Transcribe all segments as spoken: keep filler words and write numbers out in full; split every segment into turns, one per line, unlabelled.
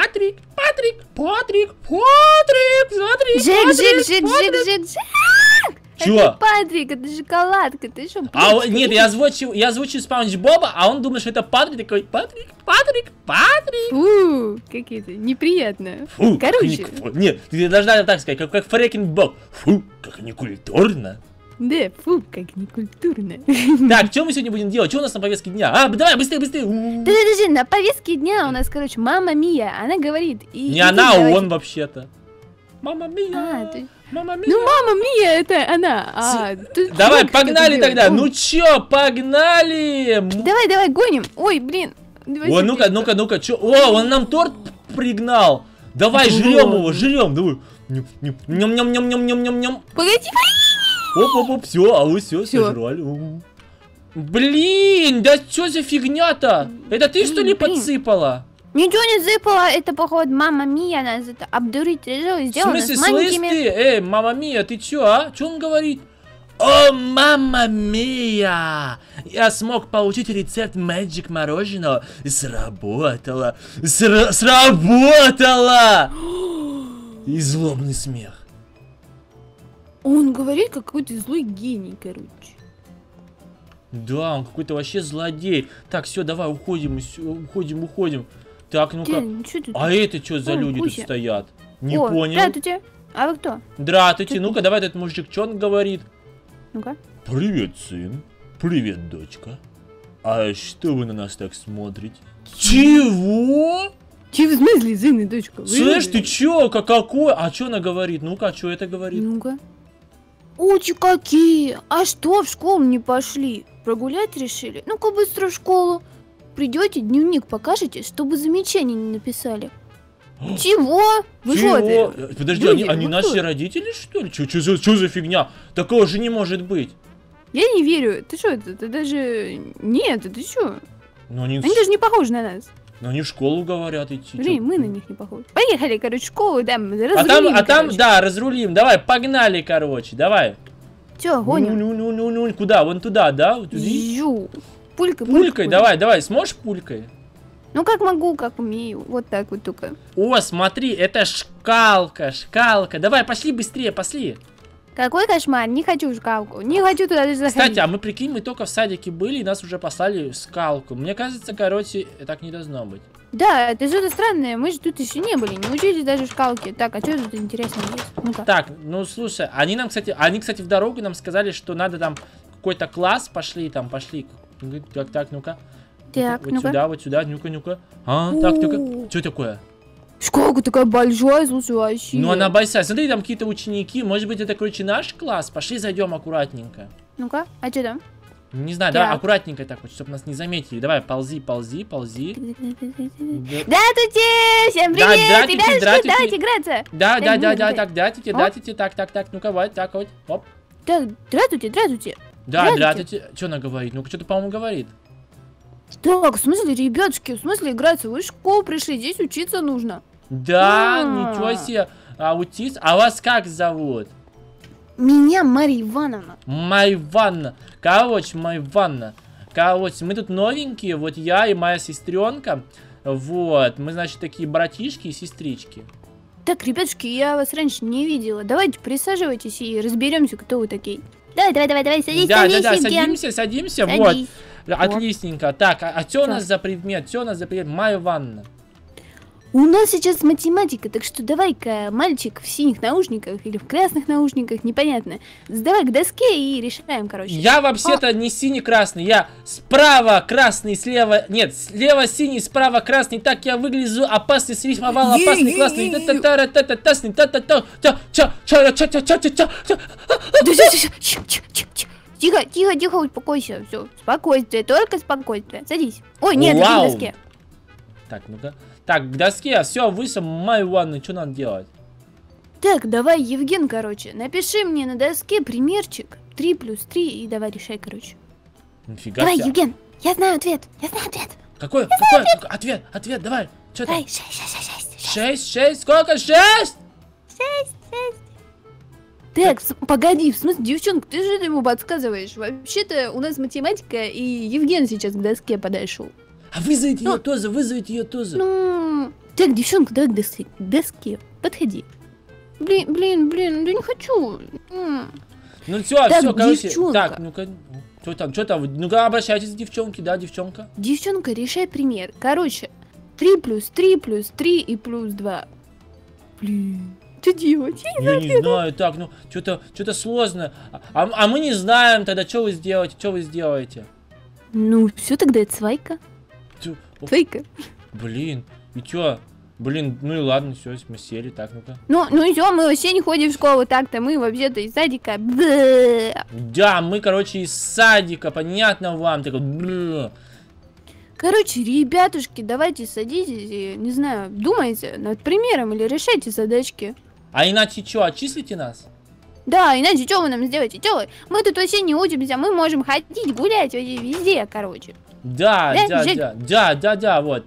Патрик, Патрик, Патрик, Патрик, смотри,
Жек,
Патрик,
Жек, Жек,
Патрик.
Жек, Жек, Жек.
Чё?
Это Патрик, это шоколадка, ты что?
А он- нет, я озвучил, я озвучил Спанч Боба, а он думает, что это Патрик, такой, Патрик, Патрик, Патрик.
Фу, какие-то неприятно.
Фу,
Короче,
как не- фу, нет, ты должна так сказать, как, как Фрекин Боб. Фу, как некультурно.
да, фу, как некультурно.
Так, что мы сегодня будем делать? Что у нас на повестке дня? А, давай, быстрее, быстрее. У-у-у.
Подожди, подожди, на повестке дня у нас, короче, мама Мия, она говорит. И,
Не
и
она, а
давайте-
он вообще-то. Мама Мия,
А, ты-
мама Мия.
Ну, мама Мия, это она. А, тут
Давай,
Жек что-то
погнали
делает.
тогда.
Ой,
Ну чё, погнали. М-
Давай, давай, гоним. Ой, блин. Давай
О, ну-ка,
быстрее.
ну-ка, ну-ка. Чё? О, он нам торт пригнал. Давай,
Да
жрем
ладно.
его, жрем. Давай. Ням-ням-ням-ням-ням-ням-ням.
Погоди,
Оп-оп-оп, все, а вы все
Всё.
сожрали. У. Блин, да что за фигня-то? Это ты что ли
Блин, блин.
подсыпала?
ничего не зыпала, это, походу, мама Мия нас это обдурить решила и
В
сделала
смысле,
с
слышь
маленькими...
ты? Эй, мама Мия, ты чё, а? Чё он говорит? О, мама Мия! Я смог получить рецепт Magic мороженого. Сработало! Сра- сработало! И злобный смех.
Он говорит, как какой-то злой гений, короче.
Да, он какой-то вообще злодей. Так, все, давай, уходим, всё, уходим, уходим. Так, ну-ка.
Ты, что тут?
А это что за
Ой,
люди
Куся.
тут стоят? Не
О,
понял.
здравствуйте. А вы кто?
Здравствуйте,
Чё-
ну-ка, давай этот мужик, что он говорит?
Ну-ка.
Привет, сын. Привет, дочка. А что вы на нас так смотрите? Чего?
Че в смысле, сын и дочка? Вы-
Слышь, ты чё? Как какой? А что она говорит? Ну-ка, а что это говорит?
Ну-ка. Очи какие! А что, в школу не пошли? Прогулять решили? Ну-ка быстро в школу. Придете, дневник покажете, чтобы замечаний не написали. Чего? Вы
Чего?
что это?
Э, Подожди,
Люди,
они, они
вы
наши
кто?
родители, что ли? Чё, чё за, чё за фигня? Такого же не может быть.
Я не верю. Ты что это? Ты даже... Нет, ты что?
Но они, в
Они
ш-
даже не похожи на нас.
но они в школу говорят идти.
Блин,
чё?
мы на них не похожи. Поехали, короче, в школу, там, разрулим,
А там, а там,
короче.
да, разрулим. Давай, погнали, короче, давай.
Чё, гоним?
Ну-ну-ну-ну-ну. Куда? Вон туда, да? Вот туда?
Жу. Пулькой,
Пулькой, давай, давай, сможешь пулькой?
Ну, как могу, как умею. Вот так вот только.
О, смотри, это шкалка, шкалка. Давай, пошли быстрее, пошли.
Какой кошмар, не хочу в шкафку, не хочу туда даже заходить.
Кстати, а мы, прикинь, мы только в садике были, и нас уже послали в скалку. Мне кажется, короче, так не должно быть.
Да, это что-то странное, мы же тут еще не были, не учились даже в шкалке. Так, а что тут интересно есть? Ну-ка.
Так, ну слушай, они нам, кстати, они, кстати, в дорогу нам сказали, что надо там какой-то класс, пошли там, пошли. Так, так, ну-ка.
Так,
Вот
ну-ка.
сюда, вот сюда, ну-ка, ну-ка. А, так,
О.
ну-ка. Что такое?
Шкалка такая большая, слушай, вообще.
Ну, она большая. Смотри, там какие-то ученики. Может быть, это, короче, наш класс? Пошли, зайдем аккуратненько.
Ну-ка, а что там?
Не знаю, давай
Так.
аккуратненько так вот, чтобы нас не заметили. Давай, ползи, ползи, ползи.
Здравствуйте! Всем
Да,
привет!
здравствуйте,
Ребятушки,
здравствуйте.
давайте играться!
Да, да,
Так,
да,
ну,
да,
давай.
так, дайте,
Оп.
дайте, так, так, так, ну-ка, вот, так вот, оп.
Так, здравствуйте, здравствуйте!
Да,
Здравствуйте.
здравствуйте. Что она говорит? Ну-ка, что-то, по-моему, говорит.
Так, в смысле, ребятушки, в смысле играться? Вы в школу пришли, здесь учиться нужно.
Да,
А.
ничего себе. Аутист. А вас как зовут?
Меня Марья Ивановна.
Майя Ивановна. Короче, Майя Ивановна. Короче, мы тут новенькие, вот я и моя сестренка. Вот, мы, значит, такие братишки и сестрички.
Так, ребятушки, я вас раньше не видела. Давайте присаживайтесь и разберемся, кто вы такие. Давай, давай, давай, давай, садись,
Да, да,
садись,
да,
Евген.
садимся, садимся,
Садись.
вот. Отличненько. Так, а, а что у
Чё?
нас за предмет? Что у нас за предмет? Майя Ивановна.
У нас сейчас математика, так что давай-ка, мальчик в синих наушниках или в красных наушниках, непонятно. Сдавай к доске и решаем, короче.
Я вообще-то не синий-красный, я справа красный, слева... Нет, слева синий, справа красный. Так я выгляжу опасный, срифмовал опасный, классный. Та-та-та-та-та-та-та-та-та-та. Та-та-та-та-та-та-та-та.
Да, да, да, щ, щ, щ, щ. Тихо, тихо, тихо, успокойся, все, спокойствие, только спокойствие. Садись. Ой, нет, иди к
Вау.
доске.
Так, ну-ка. Так, к доске, все, вышел, Майя Ивановна, что надо делать?
Так, давай, Евген, короче, напиши мне на доске примерчик три плюс три и давай решай, короче.
Нифига
Давай,
себе.
Евген, я знаю ответ, я знаю ответ.
Какой, какой, какой? Ответ, ответ, давай. Что там?
Давай, шесть, шесть, шесть, шесть.
Шесть, шесть, сколько? Шесть?
Так, с- погоди, в смысле, девчонка, ты же ему подсказываешь. Вообще-то у нас математика, и Евген сейчас к доске подошел.
А вызовите
Ну.
ее тоже, вызовите ее тоже.
Ну, Так, девчонка, давай к доске, к доске. Подходи. Блин, блин, блин, да не хочу. М.
Ну все,
Так,
все, короче.
девчонка.
Так, ну-ка. Что там, что там? Ну-ка, обращайтесь, девчонки, да, девчонка.
Девчонка, решай пример. Короче, три плюс три плюс три и плюс два. Блин, что делать?
Я не знаю, так, ну, что-то что-то сложно. А, а мы не знаем тогда, что вы сделаете, что вы сделаете.
Ну, все тогда это свайка.
Тю, о,
Свайка.
блин, и чё? Блин, ну и ладно, все, мы сели, так, ну-ка.
Ну, ну и все, мы вообще не ходим в школу так-то, мы вообще-то из садика. Бэ.
Да, мы, короче, из садика, понятно вам, так вот. Бля.
Короче, ребятушки, давайте садитесь и, не знаю, думайте над примером или решайте задачки.
А иначе что, отчислите нас?
Да, иначе что вы нам сделаете? Чё вы? Мы тут вообще не учимся, мы можем ходить, гулять вообще везде, короче.
Да,
Да,
да,
Жень?
да, да, да, да, вот.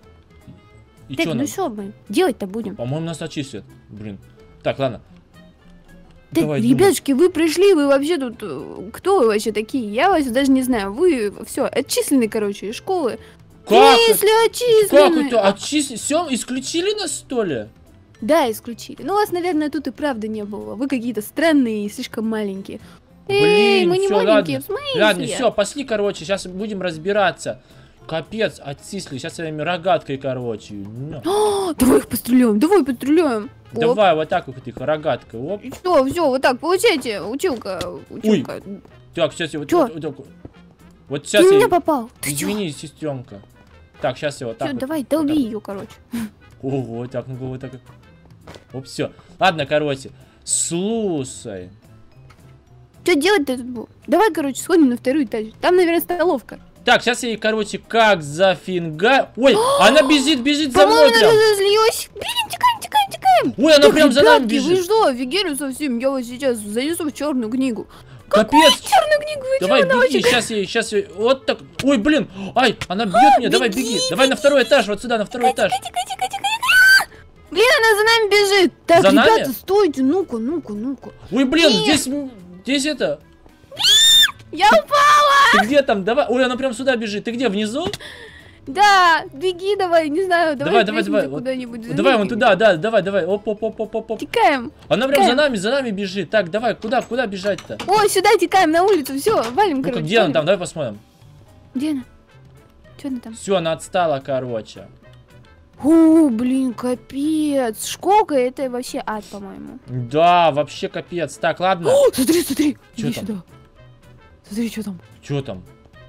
И
Так,
чё
ну
нам?
что мы делать-то будем?
По-моему, нас отчислят. Блин. Так, ладно.
Так,
Давай, думай.
ребятушки, вы пришли, вы вообще тут... э, Кто вы вообще такие? Я вас даже не знаю. Вы все отчислены, короче, из школы.
Как?
Если
Как
отчислены...
это? Отчислили? Все, исключили нас, что ли?
Да, исключили. Ну, вас, наверное, тут и правда не было. Вы какие-то странные и слишком маленькие. Эй,
Блин,
мы не
всё,
маленькие,
ладно.
в смысле?
Ладно, все, пошли, короче, сейчас будем разбираться. Капец, отчислили. Сейчас я им рогаткой, короче. На.
А, давай их постреляем, давай постреляем. Оп.
Давай вот так вот их рогаткой. Оп.
Все, все, вот так, получайте, училка, училка.
Так, сейчас я вот,
Чё?
вот, вот, так. Вот
Ты
сейчас
в меня
я...
попал. Ты чё?
Извини, сестренка. Так, сейчас я вот так
Всё,
вот.
давай,
вот
долби
так.
ее, короче.
Ого, так, ну вот так. Оп, все. Ладно, короче. Слушай.
Что делать-то тут было? Давай, короче, сходим на второй этаж. Там, наверное, столовка.
Так, сейчас я ей, короче, как зафинга... Ой, она бежит, бежит за
По-моему,
мной прям.
она разлилась. Блин, тикаем, тикаем, тикаем.
Ой, она
Так,
прям за нами
ребятки, вы
бежит.
что, офигели совсем? Я вас сейчас занесу в черную книгу.
Капец.
Черную книгу, вы
Давай,
чё, она
беги,
вообще-
сейчас я, сейчас я, вот так. Ой, блин, ай, она бьет меня, давай
беги,
беги. Давай на второй этаж, вот сюда, на второй этаж.
Тихо, тихо, тихо, тихо. Блин, она за нами бежит. Так,
За
ребята,
нами?
стойте, ну-ка, ну-ка, ну-ка.
Ой, блин,
Нет.
здесь, м, здесь это.
Я упала.
Ты где там? Давай. Ой, она прям сюда бежит. Ты где, внизу?
Да, беги давай, не знаю,
Давай,
давай,
давай,
спрячемся
давай, вот.
куда-нибудь.
Давай вон туда, да, давай, давай. Оп, оп, оп, оп, оп, оп.
Тикаем.
Она прям за
Тикаем.
нами, за нами бежит. Так, давай, куда, куда бежать-то?
Ой, сюда тикаем на улицу, все, валим,
Ну-ка,
короче.
где она
валим.
там? Давай посмотрим.
Где она? Что она там?
Все, она отстала, короче.
О, блин, капец. Школка это вообще ад, по-моему.
Да, вообще капец. Так, ладно.
О, смотри, смотри.
Чё
Иди
там?
сюда. Смотри, что там.
Че там?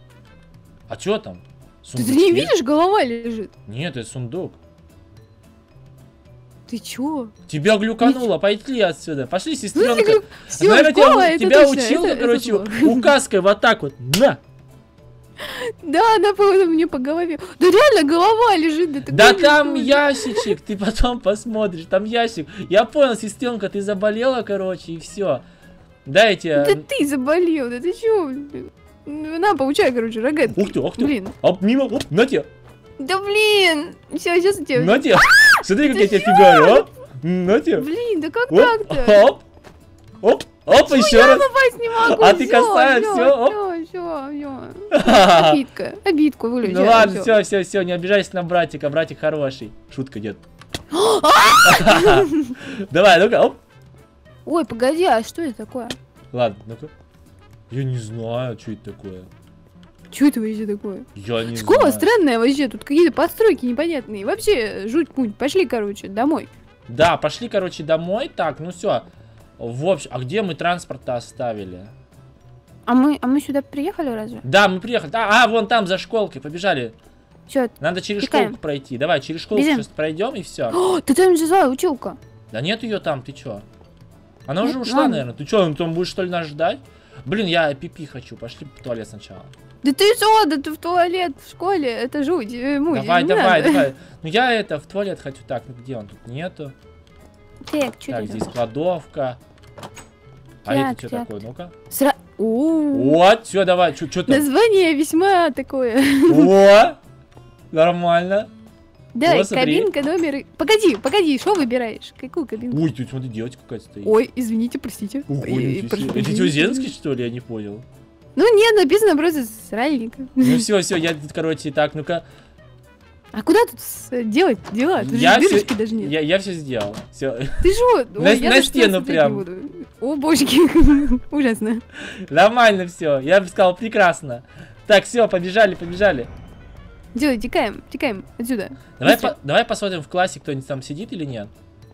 А че там?
Ты, ты
Сундуки?
не видишь, голова лежит.
Нет, это сундук.
Ты чё?
Тебя глюкануло, пойди отсюда. Пошли, сестренка.
Все,
Наверное, тебя,
школа, это
тебя
точно,
учил,
это- это
короче,
зло.
указкой вот так вот. На!
Да, она, по-моему, мне по голове. Да реально, голова лежит. Да, ты
Да
помнишь,
там
что-
ящичек, ты потом посмотришь, там ящик. Я понял, сестренка, ты заболела, короче, и все. Дайте.
Да ты заболел, да ты чё? Ну, на, получай, короче, рогатки.
Ух ты, ух ты.
Блин.
Оп, мимо, оп, на тебе,
Да блин. Все, сейчас я тебе...
на тебе. Смотри, как
Ты
я тебя фигарю, оп. На тебе.
Блин, да как
Оп,
так-то?
оп, оп, оп, еще
Я
раз.
попасть не могу.
А ты касаешь, всё, оп.
Все, все, все. Обидка, обидку вылечай.
Ну ладно, все, все, все, не обижайся на братика, братик хороший. Шутка, дед. Давай, ну-ка, оп.
Ой, погоди, а что это такое?
Ладно, ну-ка. Я не знаю, что это такое.
Что это вообще такое?
Я не
Школа
знаю.
странная вообще, тут какие-то постройки непонятные. Вообще, жуть-путь. Пошли, короче, домой.
Да, пошли, короче, домой. Так, ну все. В общем, а где мы транспорт-то оставили?
А мы, а мы сюда приехали разве?
Да, мы приехали. А, а, вон там, за школкой, побежали.
Все.
Надо через
Тикаем.
школку пройти. Давай, через школку
Бежим.
сейчас пройдем и все.
О, ты там же злая училка.
Да нет ее там, ты чё? Она
Нет,
уже ушла,
ладно.
наверное. Ты чё, ну, там будешь что ли нас ждать? Блин, я пипи хочу. Пошли в туалет сначала.
Да ты что, да ты в туалет в школе, это жуть, э, муть,
Давай,
не
давай,
надо.
давай. Ну я это, в туалет хочу. Так, ну где он? Тут нету.
Так, что
Так,
это?
здесь кладовка. А
Так,
это что
так.
такое? Ну-ка.
Сра... О,
Вот, все, давай. Что там?
название весьма такое.
О! Нормально.
Давай,
О, смотри.
кабинка номер... Погоди, погоди, что выбираешь? Какую кабинку?
Ой, тут смотри, девочка какая-то стоит.
Ой, извините, простите.
Ого,
Э,
ничего
прошу
себе. Это
прощения.
Тюзенский, что ли? Я не понял.
Ну нет, написано просто сральник.
Ну все, все, я тут, короче, так, ну-ка.
А куда тут с- делать дела? Тут же
Я
дырочки
всё-
даже нет.
Я, я все сделал. Все.
Ты что?
На- на стену прям.
О, божечки, ужасно.
Нормально все. Я бы сказал, прекрасно. Так, все, побежали, побежали.
Делай, текаем, текаем отсюда.
Давай,
Быстро.
по- давай посмотрим в классе, кто-нибудь там сидит или нет.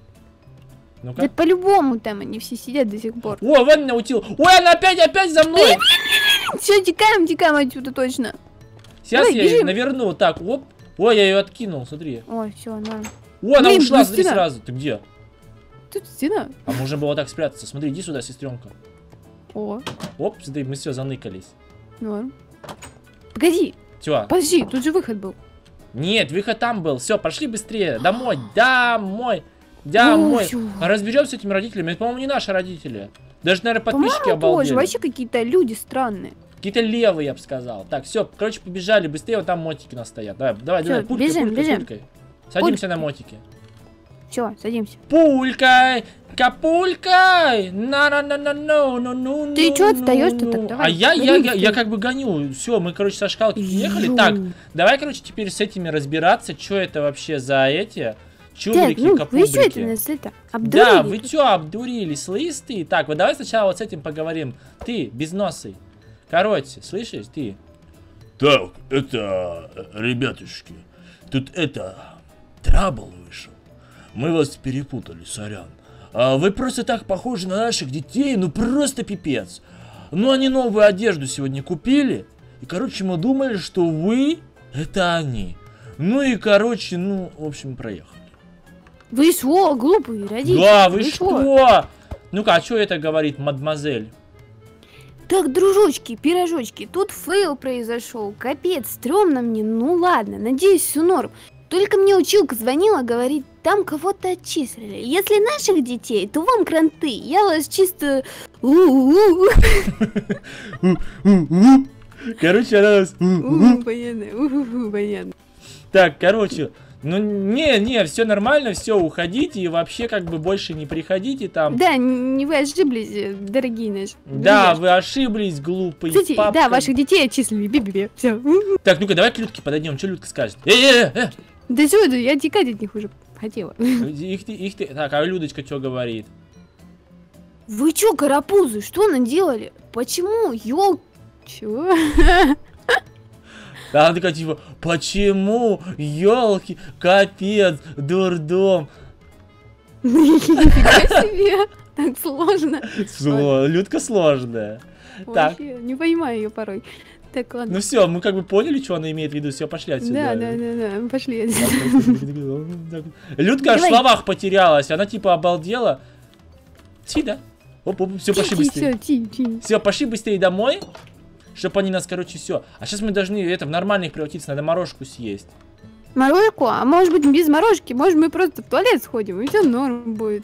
Ну-ка.
Да по-любому там они все сидят до сих пор.
О, вон меня утил. Ой, она опять, опять за мной.
Все, текаем, текаем отсюда точно.
Сейчас
Давай,
я
бежим.
ее наверну. Так, оп. Ой, я ее откинул, смотри.
Ой, все, норм.
О, она
Блин,
ушла,
ну
смотри,
стена.
сразу. Ты где?
Тут стена.
А можно было так спрятаться. Смотри, иди сюда, сестренка.
О,
Оп, смотри, мы все заныкались.
норм. Погоди,
Все.
подожди, тут же выход был.
Нет, выход там был. Все, пошли быстрее. Домой, домой, домой.
О, всё.
Разберемся с этими родителями. Это, по-моему, не наши родители. Даже, наверное, подписчики
По-моему, тоже.
обалдели.
Вообще какие-то люди странные.
Какие-то левые, я бы сказал. Так, все, короче, побежали быстрее, вот там мотики у нас стоят. Давай, давай,
Всё,
давай, пулькой,
бежим,
пулькой,
бежим.
пулькой. Садимся на мотики.
Все, садимся.
Пулькой, капулькой, на на на на на на на
Ты чё отстаёшь-то так?
А
Давай,
я, я,
гони
я, я
быстрее.
как бы гоню. Все, мы, короче, со шкалки приехали.
Ё.
Так, давай, короче, теперь с этими разбираться, что это вообще за эти
Так,
чубрики,
ну, вы что это
капубрики.
нас это,
Да,
обдурили
вы
тут?
чё, обдурились, слышь ты? Так, вот давай сначала вот с этим поговорим. Ты, безносый. Короче, слышишь, ты?
Так, это, э, ребятушки, тут это, трабл вышел. Мы вас перепутали, сорян. А вы просто так похожи на наших детей, ну просто пипец. Ну они новую одежду сегодня купили, и, короче, мы думали, что вы, это они. Ну и, короче, ну, в общем, проехали.
Вы что, глупые родители?
Да, вы
шо?
что? Ну-ка, а что это говорит, мадемуазель?
Так, дружочки, пирожочки, тут фейл произошел. Капец, стрёмно мне. Ну ладно, надеюсь, все норм. Только мне училка звонила, говорит, там кого-то отчислили. Если наших детей, то вам кранты. Я вас чисто... У-у-у.
Короче, она нас...
У, понятно, у, понятно.
Так, короче, ну не, не, все нормально, все, уходите и вообще как бы больше не приходите там.
Да, не вы ошиблись, э, дорогие наши.
Да,
друзья.
вы ошиблись, глупые.
Кстати,
папка.
да, ваших детей отчислили, би-би-би, все.
Так, ну-ка, давай к Людке подойдем, что Людка скажет? Э, э, э,
Да сюда, я текать от них уже хотела.
э. Их ты, их ты. Так, а Людочка что говорит?
Вы чё, карапузы, что наделали? Почему? Ёл... Чего?
А она такая типа, почему, елки, капец, дурдом.
Нифига себе, так сложно.
Сло- Людка сложная. Так,
Вообще, не понимаю ее порой. Так, ладно.
ну все, мы как бы поняли, что она имеет в виду, все, пошли отсюда.
Да, да, да, да, пошли.
Людка аж в
Давай.
словах потерялась, она типа обалдела. Ти, да? Оп, оп, все, пошли быстрее.
Все, ти, ти.
Все, пошли быстрее домой, чтобы они нас, короче, все. А сейчас мы должны это в нормальных превратиться, надо морожку съесть.
Морожку? А может быть без морожки? Может мы просто в туалет сходим, и все норм будет.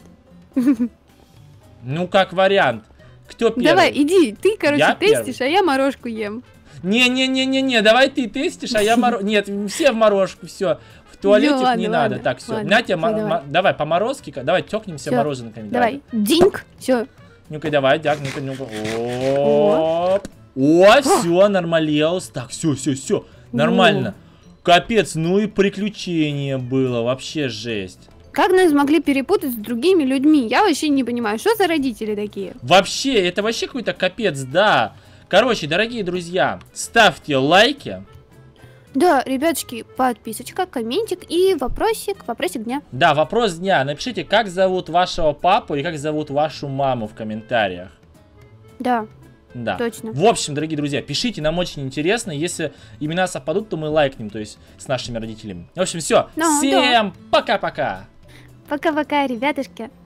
Ну, как вариант. Кто первый?
Давай, иди, ты, короче,
Я
тестишь, а я морожку ем.
Не-не-не-не-не, давай ты тестишь, а я морожку. Нет, все в морожку, все. В туалете
ладно,
не
ладно,
надо. Так, все.
ладно,
Натя,
всё,
мо-
давай.
мо- давай по морозке, давай тёкнемся
Всё,
мороженками.
Давай, динк, все.
Ну-ка, давай, так, ну-ка, ну-ка. Оп. О, все, нормалелось. Так, все, все, все. Нормально. Капец, ну и приключение было, вообще жесть.
Как нас могли перепутать с другими людьми? Я вообще не понимаю, что за родители такие?
Вообще, это вообще какой-то капец, да. Короче, дорогие друзья, ставьте лайки.
Да, ребятушки, подписочка, комментик и вопросик, вопросик дня.
Да, вопрос дня. Напишите, как зовут вашего папу и как зовут вашу маму в комментариях.
Да,
Да.
точно.
В общем, дорогие друзья, пишите, нам очень интересно. Если имена совпадут, то мы лайкнем, то есть с нашими родителями. В общем, все.
Ну,
Всем пока-пока.
Пока-пока, ребятушки.